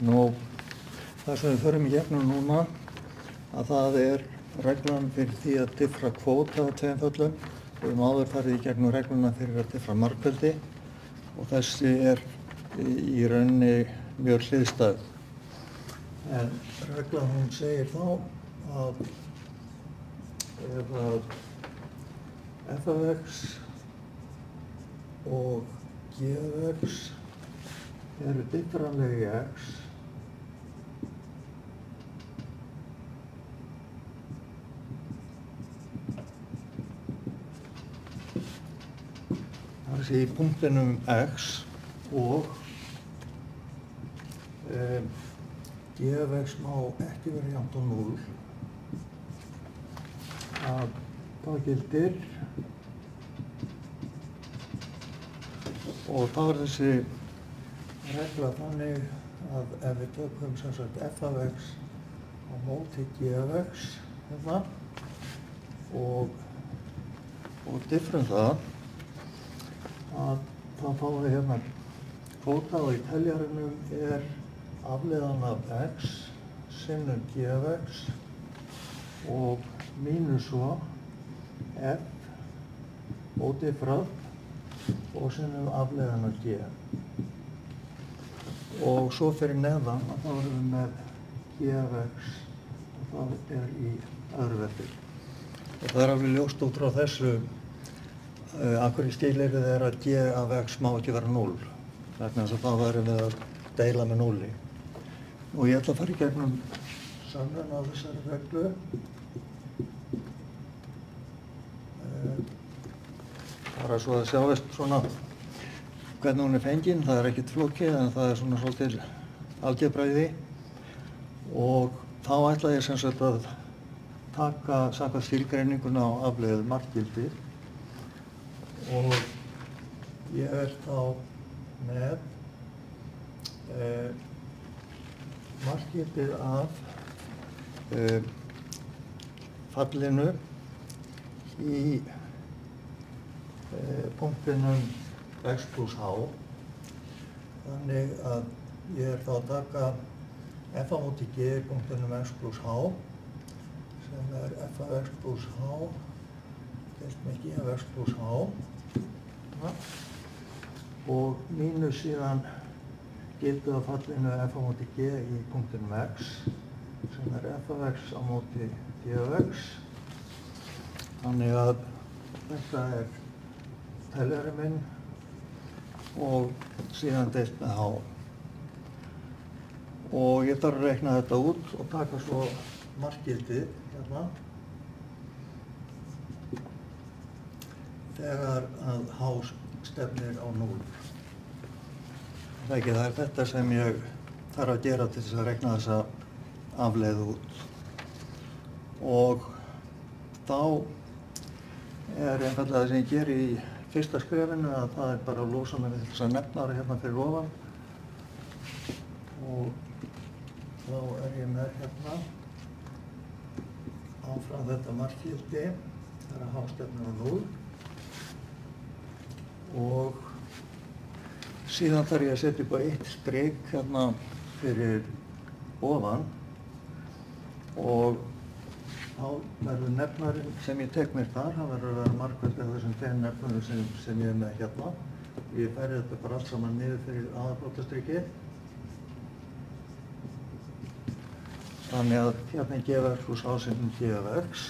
Nú, það sem við förum í gegnum núna, að það reglan fyrir því að diffra kvóta af tveimföllum. Við höfum áður farið í gegnum regluna fyrir að diffra margfeldi og þessi í rauninni mjög hliðstæð. En reglan hún segir þá að ef að f af x og g af x eru diffranleg í x, það sé í punktinum x og g af x má ekki vera jafnt á 0, að það gildir og þá þessi regla þannig að ef við tökum sem sagt f af x á móti g af x hérna og diffrum það, að þá fáum við hérna kvóta og í teljaranum afleiðan af x sinnum g af x og mínus svo f ódiffrað og sinnum afleiðan af g. Og svo fyrir neðan að þá erum við með g af x og það í öðru veldi. Og það alveg ljóst út frá þessu af hverju skilyrðið að g af x má ekki vera 0. Vegna þess að þá værum við að deila með 0. Og ég ætla að fara í gegnum sönnun á þessari reglu. Bara svo að sjáist svona hvernig hún fengin, það ekkert flókið en það svona svolítið algebræði og þá ætla ég sem sagt að taka samkvæmt skilgreininguna á afleiðu markgildi og ég þá með markgildið af fallinu í punktinum x plus h, þannig að ég þá að taka f á móti g í punktinum x plus h sem f af x plus h deilt með g af x plus h og mínus síðan gildið af fallinu f á móti g í punktinum x sem f af x á móti g af x, þannig að þetta teljari minn og síðan deilt með h. Og ég þarf að reikna þetta út og taka svo markgildið hérna þegar að h stefnir á 0. Það þetta sem ég þarf að gera til þess að reikna þessa afleið út. Og þá einfaldlega það sem ég geri í fyrsta skrefinu að það bara að losa mig við þessa nefnara hérna fyrir ofan og þá ég með hérna áfram þetta markgildi þegar h stefnir á 0 og síðan þarf ég að setja upp á eitt strik hérna fyrir ofan og þá verður nefnarinn sem ég tek mér þar, hann verður að vera margfeldi af þessum tveim nefnurum sem ég er með hérna. Ég færi þetta bara allt saman niður fyrir aðalbrotastrikið. Þannig að hérna g af x plus h sinnum g af x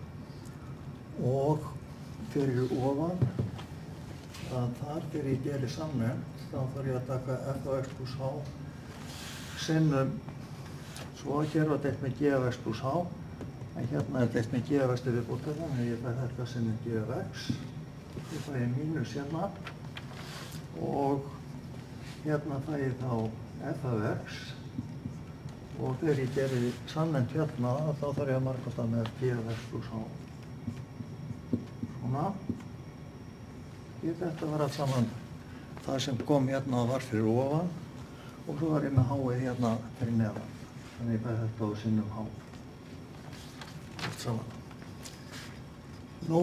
og fyrir ofan að þar þegar ég geri samnefnd þá þarf ég að taka f af x plus h sinnum svo hér var deilt með g af x plus h en hérna deilt með g af x til viðbótar, þannig að ég fæ þetta sinnum g af x. Ég fæ mínus hérna og hérna fæ ég þá f af x og þegar ég geri samnefnd hérna þá þarf ég að markasta með g af x plus h. Svona. Þetta var allt saman það sem kom hérna og var fyrir ofan og svo var ég með h-ið hérna fyrir neðan. Þannig ég fæ þetta á sinnum h. Allt saman. Nú,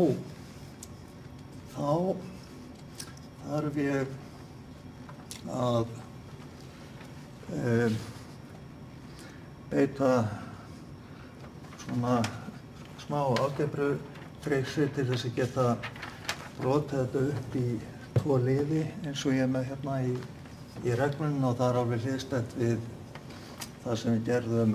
þá þarf ég að beita svona smá algebrutriksi til þess að geta brotið þetta upp í 2 liði eins og ég er með hérna í reglunum, og það er alveg hliðstætt við það sem við gerðum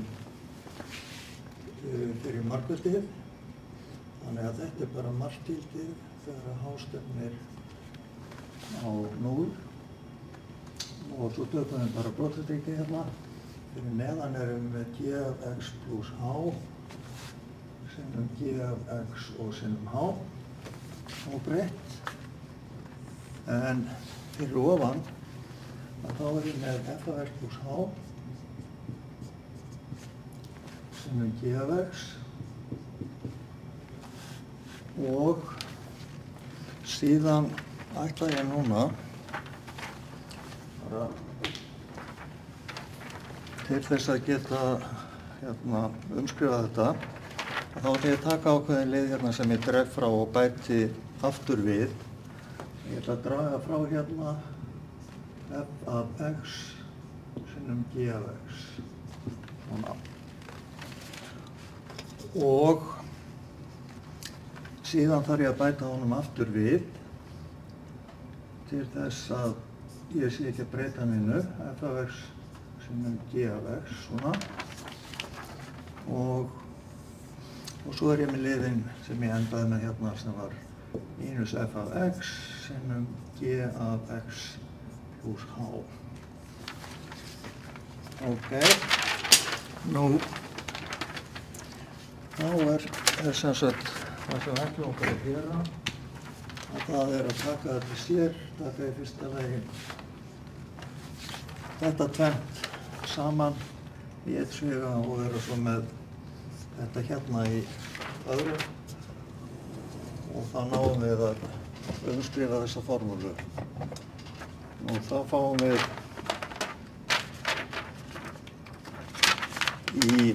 fyrir margföldið. Þannig að þetta er bara margföldið þegar h stefnir á 0, og svo tökum við bara brotastriki hérna. Fyrir neðan erum við g af x pluss h sinnum g af x og sinnum h óbreytt. En fyrir ofan þá erum við með f af x pluss h sinnum g af x, og síðan ætla ég núna bara til þess að geta umskrifað þetta, þá ætla ég að taka ákveðin lið hérna sem ég dreg frá og bæti aftur við. Ég ætla að draga frá hérna f af x sinnum g af x. Svona. Og síðan þarf ég að bæta honum aftur við til þess að ég sé ekki að breyta neinu, f af x sinnum g af x, svona. Og svo er ég með liðinn sem ég endaði með hérna sem var mínus f af x sinnum g af x pluss h. Ok, nú þá er sem sagt það sem við ætlum okkur að gera, að það er að taka þetta sér, taka í fyrsta lagi þetta tvennt saman í eitt sviga og vera svo með þetta hérna í öðru, og þá náum við að umskrifa þessa formúlu. Og þá fáum við í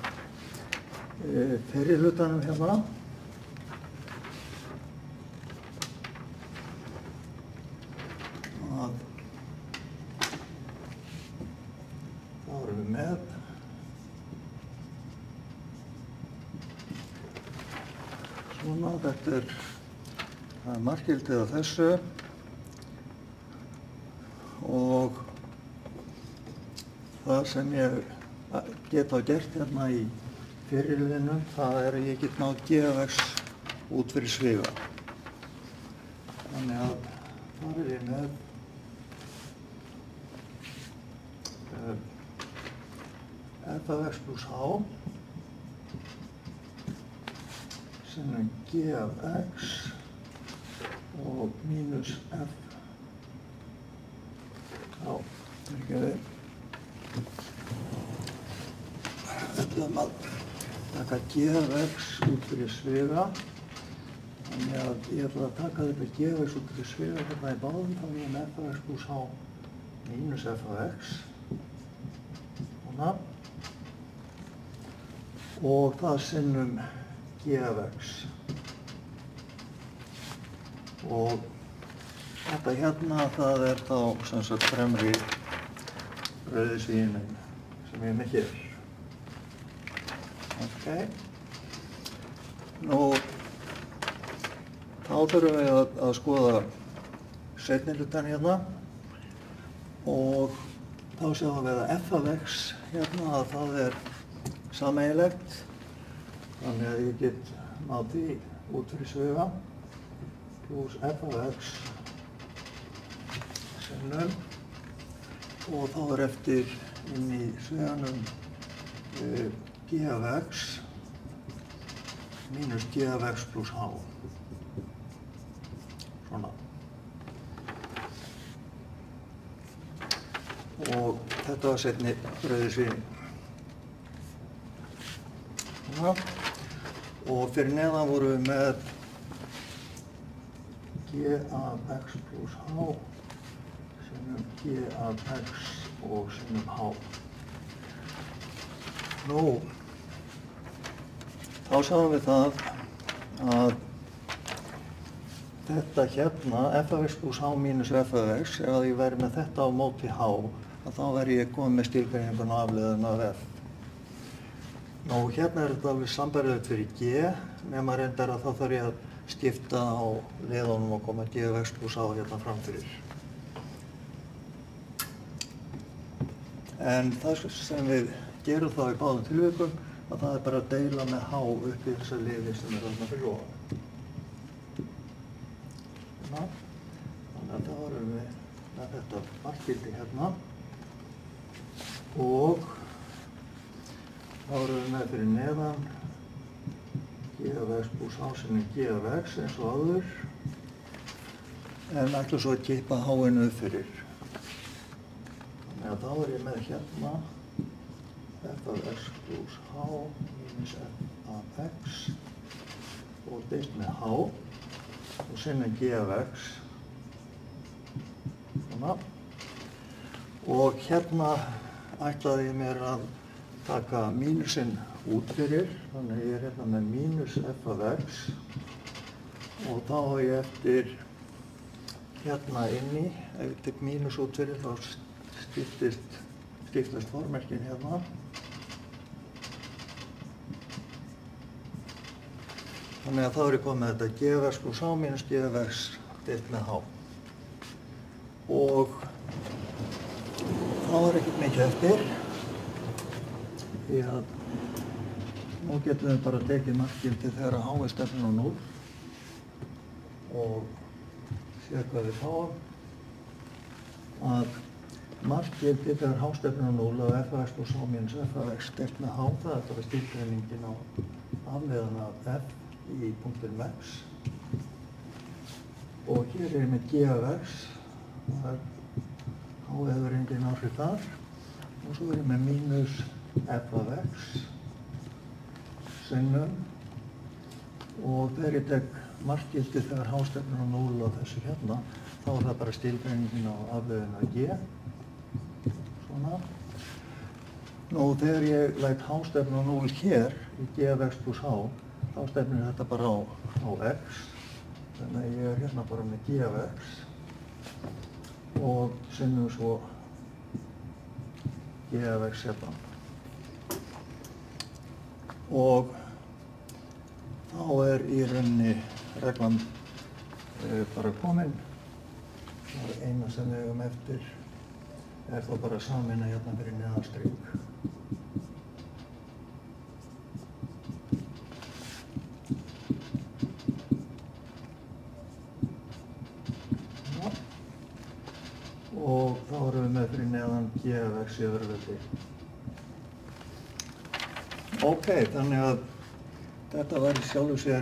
fyrri hlutanum hérna að þá erum við með svona, þetta er markgildið af þessu, og það sem ég get á gert hérna í fyrirliðinum, það er að ég get náð g af x út fyrir sviga. Þannig að þar er ég með f af x pluss h sinnum g af x og mínus f h. Þetta er að taka g af x út fyrir sviga. Þannig að ég ætla að taka þetta g af x út fyrir sviga hérna í báðum, þá er ég með f af x pluss h mínus f af x. Svona. Og það sinnum g af x. Og þetta hérna, það er þá sem sagt fremri rauðsvínin sem ég er með hér. Ok. Nú, þá þurfum við að skoða seinni hlutann hérna, og þá sjáum við að f af x hérna, að það er sameiginlegt, þannig að ég get náð því út fyrir sviga, pluss f af x sinnum, og þá er eftir inn í sviganum g af x mínus g af x pluss h. Svona. Og þetta var seinni rauðsvínin. Og fyrir neðan vorum við með g af x pluss h sinnum g af x og sinnum h. Nú, þá sjáum við það að þetta hérna, f af x pluss h mínus f af x, ef ég væri með þetta á móti h, þá væri ég komið með stílgreininguna afleiðuna af f. Nú hérna þetta alveg sambærilegt fyrir G, nema reyndar að þá þarf ég að skipta á liðunum og koma GX plus H hérna fram fyrir. En það sem við gerum þá í báðum tilvikum, að það bara að deila með H upp í þessa liði sem þarna fyrir ofan. Þannig að þá erum við með þetta markgildi hérna og þá erum við með fyrir neðan GX plus H sem GX eins og áður en ætlum svo að kippa H-inu upp fyrir. Þannig að þá ég með hérna f af x plus H minus f af x og deilt með H og sinna G af x. Svona. Og hérna ætlaði ég mér að taka mínusinn út fyrir, þannig að ég er hérna með mínus f af x og þá hafa ég eftir hérna inni, ef ég tek mínus út fyrir þá skiptast formerkin hérna. Þannig að þá er ég komið með þetta GX plus H minus GX deilt með H. Og þá er ekkert mikið eftir, því að nú getum við bara tekið markgildi þegar H er stefnir á 0 og séð hvað við fáum. Að markgildi þegar H stefnir á 0 af f af x plus H minus f af x deilt með H, það er bara stilgreiningin á afleiðan af f í punktinum x. Og hér er ég með G af x, það er H hefur engin áhrif þar. Og svo er ég með mínus f af x sinnum og þegar ég tek markgildi þegar H stefnir á 0 á þessu hérna, þá er það bara stilgreiningin á afleiðan af G. Svona. Nú þegar ég læt H stefna á 0 hér í G af x plus H, þá stefnir þetta bara á x. Þannig að ég er hérna bara með G af x og sinnum svo G af x hérna. Og þá er í rauninni reglan bara komin. Það er eina sem við eigum eftir er þá bara að sameina hérna fyrir neðan strik. Og þá erum við með fyrir neðan G af x í öðru veldi. Ok, þannig að þetta var í sjálfu sér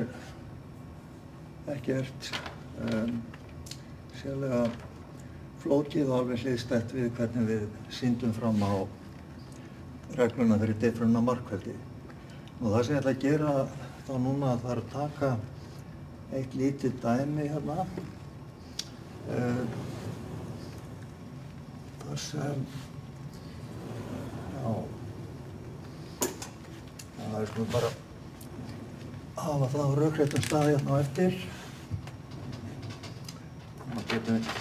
ekkert sérlega flókið og alveg hliðstætt við hvernig við sýndum fram á regluna fyrir diffrunna markveldi. Og það sem ég ætla að gera þá núna það er að taka eitt lítið dæmi hérna. Þar sem, já, við skulum bara hafa það á rökréttum stað hérna á eftir. Þannig getum við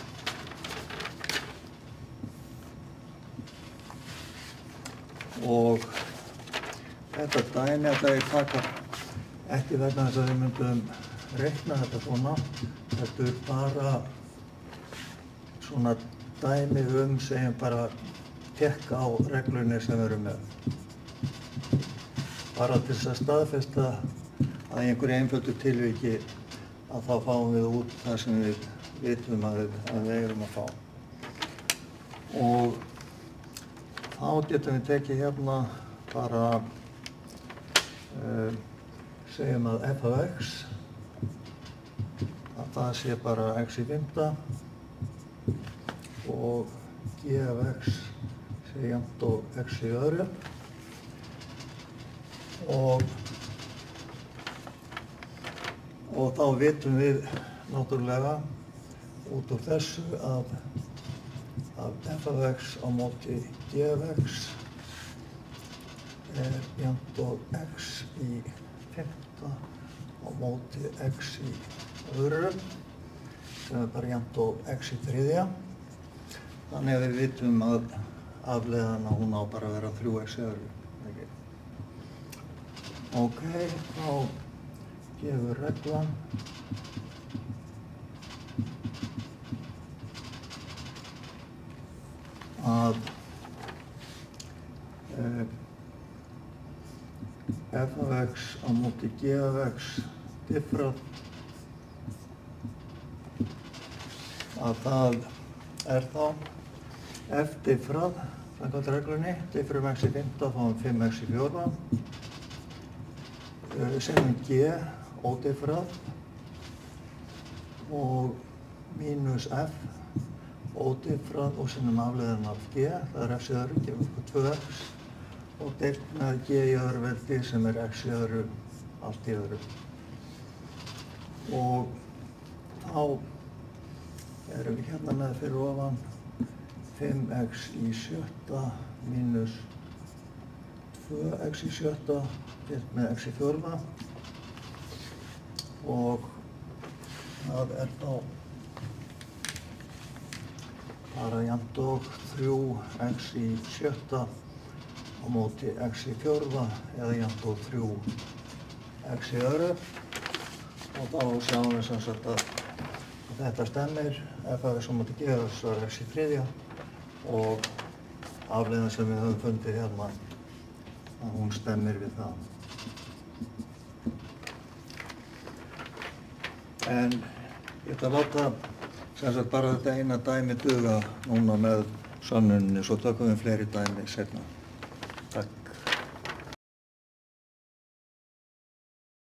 og þetta dæmi ætla ég að taka ekki vegna þess að við myndum reikna þetta svona. Þetta er bara svona dæmi segjum bara tekka á reglunni sem við erum með. Bara til þess að staðfesta að í einhverju einföldu tilviki að þá fáum við út það sem við vitum að við eigum að fá. Og þá getum við tekið hérna bara segjum að f af x að það sé bara x í 5 og g af x sé jafnt og x í öðru og þá vitum við náttúrulega út úr þessu að f af x á móti g af x er jafnt og x í 5 á móti x í öðru sem er bara jafnt og x í 3. Þannig að við vitum að afleiðan að hún á bara að vera 3x í öðru. Ok, þá gefur reglan að f af x á móti g af x diffrað, að það er þá f diffrað samkvæmt reglunni, diffrum x í 5 fáum 5x í 4 sem g ódiffrað og mínus f ódiffrað og sinnum afleiðan af g, það er f í öðru, gefur okkur 2x og deilt með g í öðru veldi sem er x í öðru, allt í öðru. Og þá erum við hérna með fyrir ofan 5x í 7 mínus 2x í 7 deilt með x í 4 og það er þá bara jafnt og 3x í 7 á móti x í 4 eða jafnt og 3x í öðru og þá sjáum við sem sagt að þetta stemmir, f af x á móti g af x var x í 3 og afleiðan sem við höfum fundið hérna að hún stemmir við það. En ég ætla að láta sem sagt bara þetta eina dæmi duga núna með sönnuninni, svo tökum við fleiri dæmi seinna.